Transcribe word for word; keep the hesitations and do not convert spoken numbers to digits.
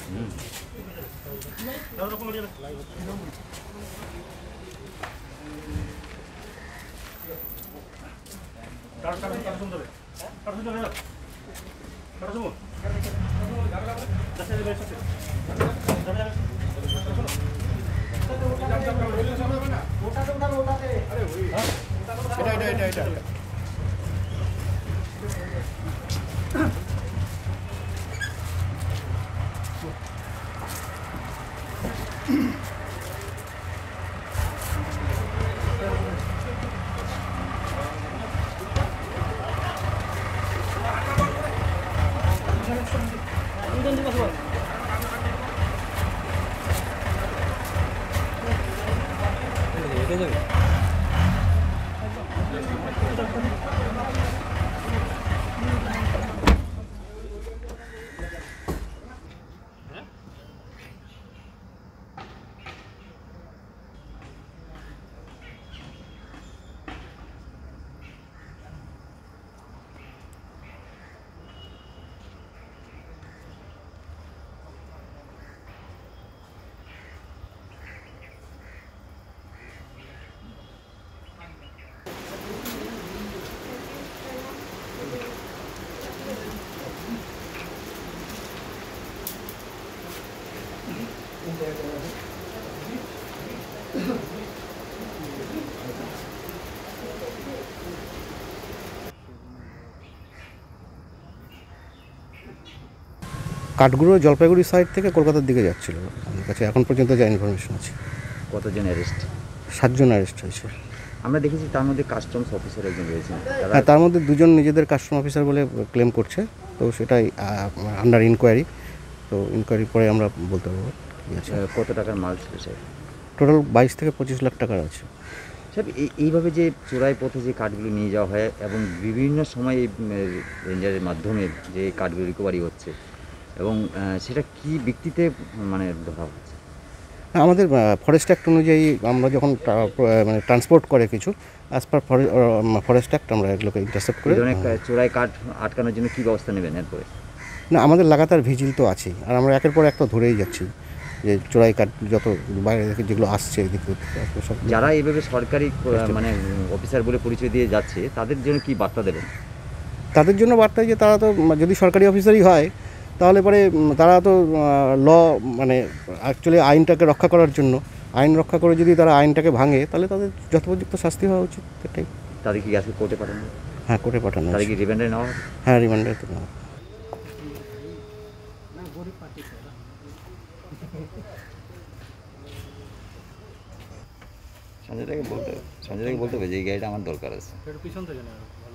কাঠগুলো জলপাইগুড়ি সাইড থেকে কলকাতার দিকে যাচ্ছিল। আমার কাছে এখন পর্যন্ত যা ইনফরমেশন আছে। কতজন অ্যারেস্ট? সাতজন অ্যারেস্ট হয়েছে। আমরা দেখেছি তার মধ্যে কাস্টমস অফিসার একজন রয়েছেন। হ্যাঁ, তার মধ্যে দুজন নিজেদের কাস্টম অফিসার বলে ক্লেম করছে। তো সেটাই আন্ডার ইনকোয়ারি। তো ইনকোয়ারি পরে আমরা বলতে পারবো ঠিক আছে। কত টাকার মাল ছিল স্যার? টোটাল বাইশ থেকে পঁচিশ লাখ টাকার আছে। স্যার এইভাবে যে চোরাই পথে যে কাঠগুলো নিয়ে যাওয়া হয় এবং বিভিন্ন সময় এই রেঞ্জারের মাধ্যমে যে কাঠগুলো রিকভারি হচ্ছে এবং সেটা কি ভিত্তিতে মানে ধরা হচ্ছে? আমাদের ফরেস্ট অ্যাক্ট অনুযায়ী আমরা যখন মানে ট্রান্সপোর্ট করে কিছু অ্যাজ পার ফরেস্ট অ্যাক্ট আমরা এগুলোকে ইন্টারসেপ্ট করে। চোরাই কাঠ আটকানোর জন্য কী ব্যবস্থা নেবেন এরপরে? না, আমাদের লাগাতার ভিজিল তো আছেই, আর আমরা একের পর একটা ধরেই যাচ্ছি যে চোরাই কাঠ যত বাইরে থেকে যেগুলো আসছে এদিক সব। যারা এইভাবে সরকারি মানে অফিসার বলে পরিচয় দিয়ে যাচ্ছে তাদের জন্য কি বার্তা দেবেন? তাদের জন্য বার্তা যে তারা তো যদি সরকারি অফিসারই হয় তাহলে পরে তারা তো ল মানে অ্যাকচুয়ালি আইনটাকে রক্ষা করার জন্য আইন রক্ষা করে যদি তারা আইনটাকে ভাঙে তাহলে তাদের যথোপযুক্ত শাস্তি হওয়া উচিত। এটাই। তাদের কি আজকে কোর্টে পাঠানো? হ্যাঁ, কোর্টে পাঠানো। তাদের কি রিমান্ডে নেওয়া? হ্যাঁ, রিমান্ডে তো নেওয়া। সঞ্জয়টাকে বলতে সঞ্জয়টাকে বলতে হবে যে এই গাড়িটা আমার দরকার আছে। পিছন থেকে